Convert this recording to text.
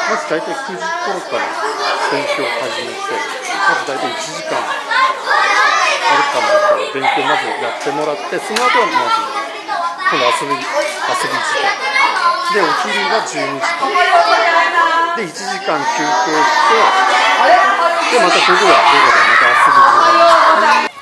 まず大体9時頃から勉強を始めて、まず大体1時間あるかないから勉強まずやってもらって、その後はまず今度遊び時間で、お昼が12時間で1時間休憩して、でまた午後はまた遊び時間。